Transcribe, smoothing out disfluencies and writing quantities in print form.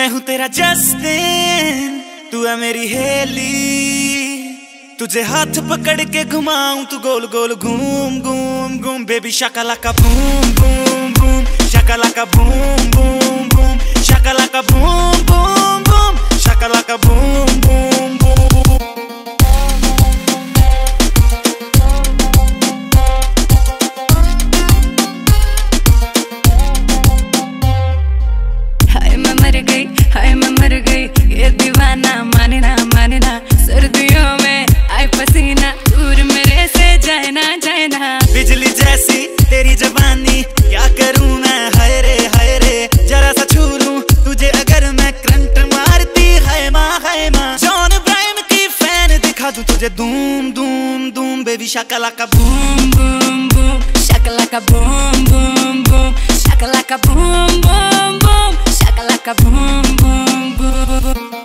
मैं हूँ तेरा जस्टिन, तू है मेरी हेली। तुझे हाथ पकड़ के घुमाऊं, तू गोल गोल घूम घूम घूम। बेबी शाका लाका बूम बूम बूम, शाका लाका बूम बूम बूम, शाका लाका बूम बूम बूम, शाका लाका बूम बूम बूम। हाय मैं मर गई, ये दीवाना माने ना माने ना। सर्दियों में आए पसीना, दूर मेरे से जाए ना जाए ना। बिजली जैसी तेरी जवानी, क्या करूं मैं हाय रे। जरा सा छू लूं तुझे अगर मैं, करंट मारती है माँ। जॉन ब्रायन की फैन दिखा दूं तुझे, धूम धूम धूम। बेबी शाका लाका बूम बूम बूम, शाका लाका बूम बूम बूम, शाका लाका बूम बूम बूम, शाका लाका बूम बूम बूम।